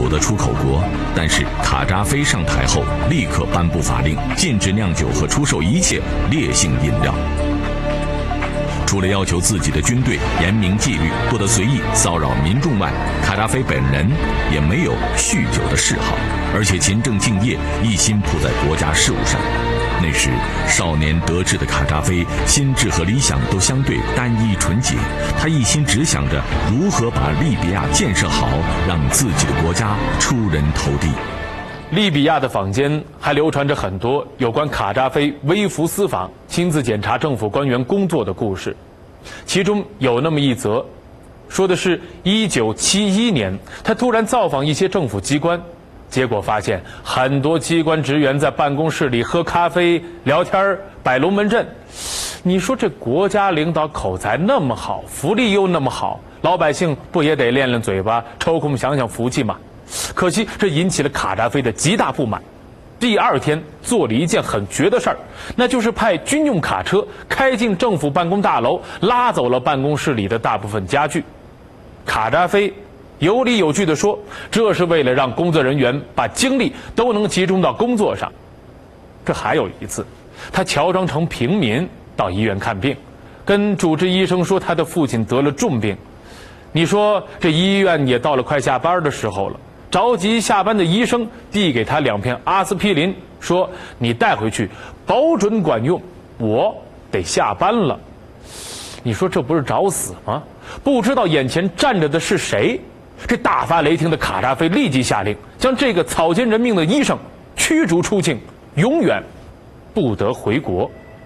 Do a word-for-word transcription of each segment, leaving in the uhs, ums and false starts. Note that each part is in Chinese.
的出口国，但是卡扎菲上台后立刻颁布法令，禁止酿酒和出售一切烈性饮料。除了要求自己的军队严明纪律，不得随意骚扰民众外，卡扎菲本人也没有酗酒的嗜好，而且勤政敬业，一心扑在国家事务上。那时少年得志的卡扎菲，心智和理想都相对单一纯洁，他一心只想着如何把利比亚建设好，让自己的国家出人头地。 利比亚的坊间还流传着很多有关卡扎菲微服私访、亲自检查政府官员工作的故事，其中有那么一则，说的是一九七一年，他突然造访一些政府机关，结果发现很多机关职员在办公室里喝咖啡、聊天、摆龙门阵。你说这国家领导口才那么好，福利又那么好，老百姓不也得练练嘴巴，抽空享享福气吗？可惜这引起了卡扎菲的极大不满。第二天做了一件很绝的事儿，那就是派军用卡车开进政府办公大楼，拉走了办公室里的大部分家具。卡扎菲有理有据地说，这是为了让工作人员把精力都能集中到工作上。这还有一次，他乔装成平民到医院看病，跟主治医生说他的父亲得了重病。你说这医院也到了快下班的时候了，着急下班的医生递给他两片阿司匹林，说你带回去保准管用，我得下班了。你说这不是找死吗？不知道眼前站着的是谁。这大发雷霆的卡扎菲立即下令，将这个草菅人命的医生驱逐出境，永远不得回国。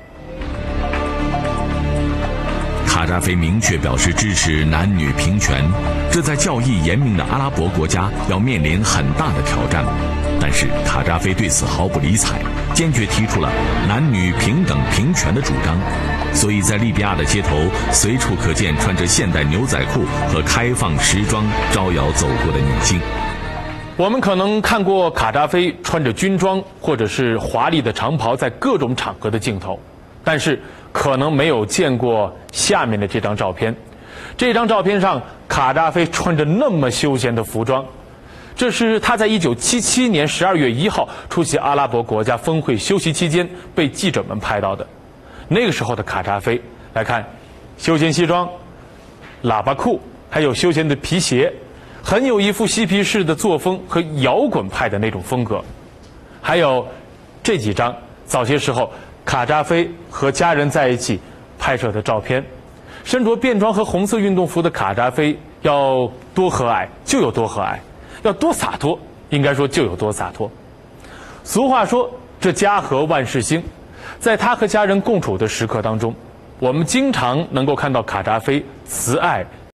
卡扎菲明确表示支持男女平权，这在教义严明的阿拉伯国家要面临很大的挑战。但是卡扎菲对此毫不理睬，坚决提出了男女平等平权的主张。所以在利比亚的街头，随处可见穿着现代牛仔裤和开放时装招摇走过的女性。 我们可能看过卡扎菲穿着军装或者是华丽的长袍在各种场合的镜头，但是可能没有见过下面的这张照片。这张照片上，卡扎菲穿着那么休闲的服装，这是他在一九七七年十二月一号出席阿拉伯国家峰会休息期间被记者们拍到的。那个时候的卡扎菲，来看，休闲西装、喇叭裤，还有休闲的皮鞋，很有一副嬉皮士的作风和摇滚派的那种风格。还有这几张早些时候卡扎菲和家人在一起拍摄的照片，身着便装和红色运动服的卡扎菲要多和蔼就有多和蔼，要多洒脱应该说就有多洒脱。俗话说这家和万事兴，在他和家人共处的时刻当中，我们经常能够看到卡扎菲慈爱